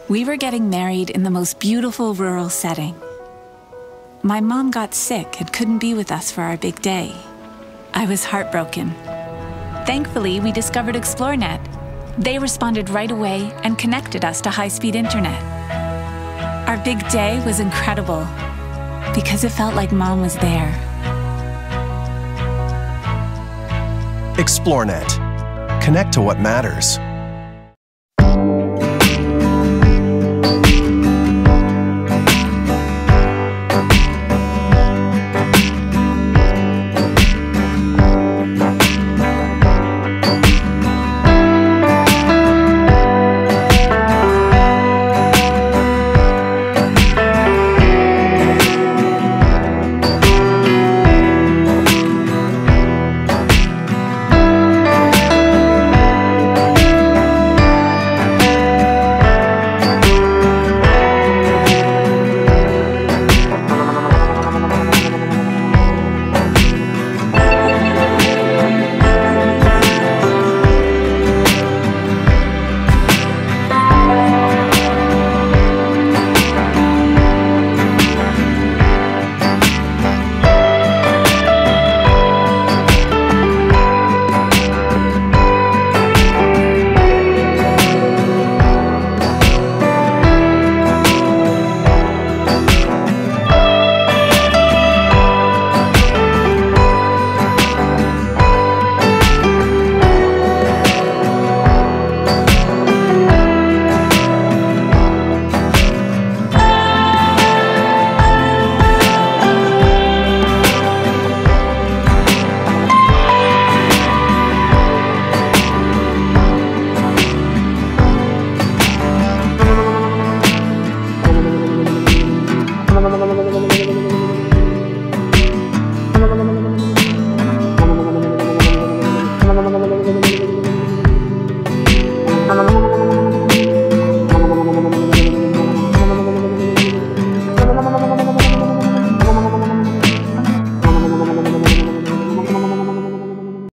We were getting married in the most beautiful rural setting. My mom got sick and couldn't be with us for our big day. I was heartbroken. Thankfully, we discovered ExploreNet. They responded right away and connected us to high-speed internet. Our big day was incredible because it felt like Mom was there. ExploreNet. Connect to what matters.